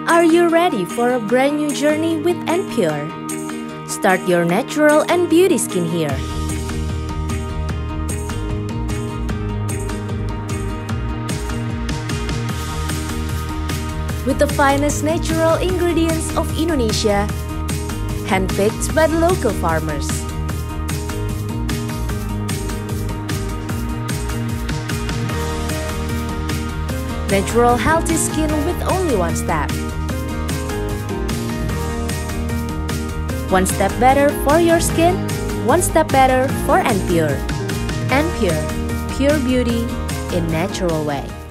Are you ready for a brand new journey with NPURE? Start your natural and beauty skin here. With the finest natural ingredients of Indonesia, handpicked by the local farmers. Natural healthy skin with only one step. One step better for your skin, one step better for NPURE. NPURE, pure beauty in natural way.